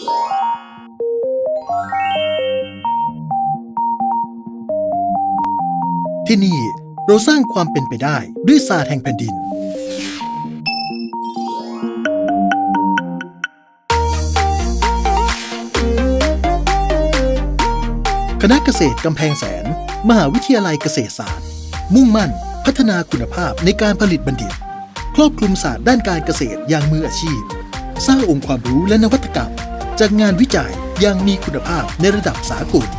ที่นี่เราสร้างความเป็นไปได้ด้วยศาสตร์แห่งแผ่นดินคณะเกษตรกำแพงแสนมหาวิทยาลัยเกษตรศาสตร์มุ่งมั่นพัฒนาคุณภาพในการผลิตบัณฑิตครอบคลุมศาสตร์ด้านการเกษตรอย่างมืออาชีพสร้างองค์ความรู้และนวัตกรรมจากงานวิจัยอย่างมีคุณภาพในระดับสากล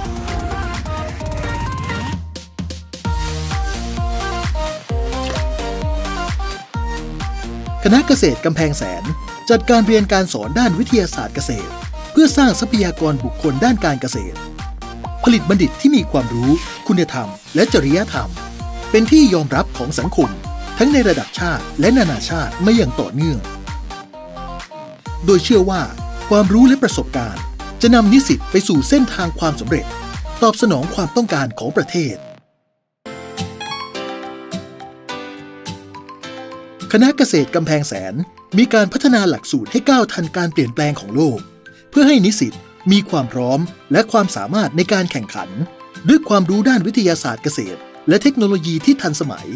คณะเกษตรกำแพงแสนจัดการเรียนการสอนด้านวิทยาศาสตร์เกษตรเพื่อสร้างทรัพยากรบุคคลด้านการเกษตรผลิตบัณฑิตที่มีความรู้คุณธรรมและจริยธรรมเป็นที่ยอมรับของสังคมทั้งในระดับชาติและนานาชาติมาอย่างต่อเนื่องโดยเชื่อว่าความรู้และประสบการณ์จะนำนิสิตไปสู่เส้นทางความสำเร็จตอบสนองความต้องการของประเทศคณะเกษตรกำแพงแสนมีการพัฒนาหลักสูตรให้ก้าวทันการเปลี่ยนแปลงของโลกเพื่อให้นิสิตมีความพร้อมและความสามารถในการแข่งขันด้วยความรู้ด้านวิทยาศาสตร์เกษตรและเทคโนโลยีที่ทันสมัย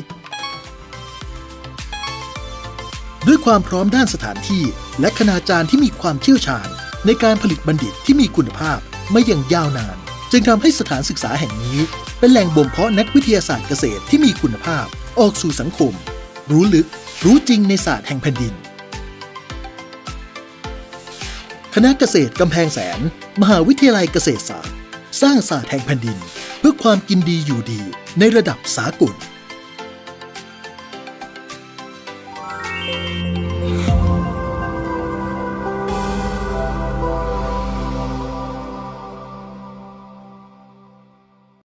ด้วยความพร้อมด้านสถานที่และคณาจารย์ที่มีความเชี่ยวชาญในการผลิตบัณฑิตที่มีคุณภาพมาอย่างยาวนานจึงทำให้สถานศึกษาแห่งนี้เป็นแหล่งบ่มเพาะนักวิทยาศาสตร์เกษตรที่มีคุณภาพออกสู่สังคมรู้ลึกรู้จริงในศาสตร์แห่งแผ่นดินคณะเกษตรกำแพงแสนมหาวิทยาลัยเกษตรศาสตร์สร้างศาสตร์แห่งแผ่นดินเพื่อความกินดีอยู่ดีในระดับสากล